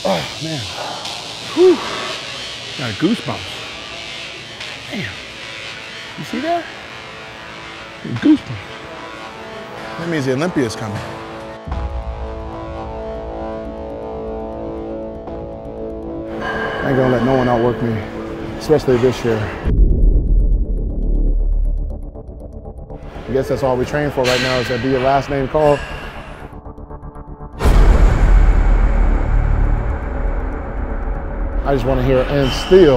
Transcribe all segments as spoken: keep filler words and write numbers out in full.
Oh, man. Whew. Got goosebumps. Damn. You see that? Goosebumps. That means the Olympia's coming. I ain't gonna let no one outwork me, especially this year. I guess that's all we train for right now is to be your last name called. I just want to hear and still,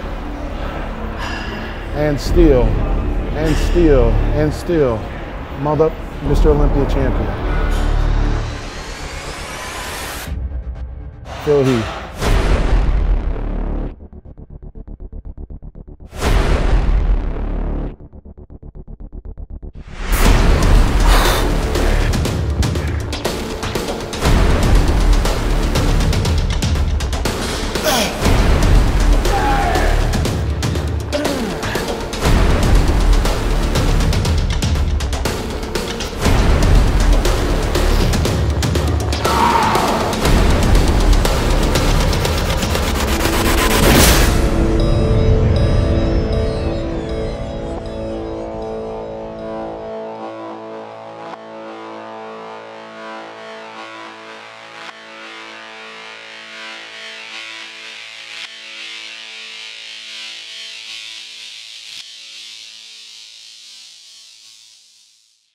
and still, and still, and still, mother, Mister Olympia champion. Phil Heath.